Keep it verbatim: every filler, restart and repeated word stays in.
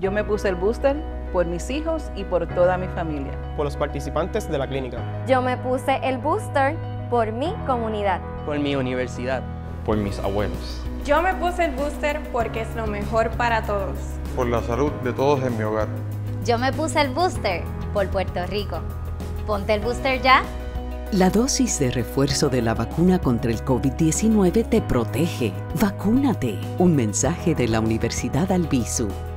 Yo me puse el booster por mis hijos y por toda mi familia. Por los participantes de la clínica. Yo me puse el booster por mi comunidad. Por mi universidad. Por mis abuelos. Yo me puse el booster porque es lo mejor para todos. Por la salud de todos en mi hogar. Yo me puse el booster por Puerto Rico. Ponte el booster ya. La dosis de refuerzo de la vacuna contra el COVID diecinueve te protege. Vacúnate. Un mensaje de la Universidad Albizu.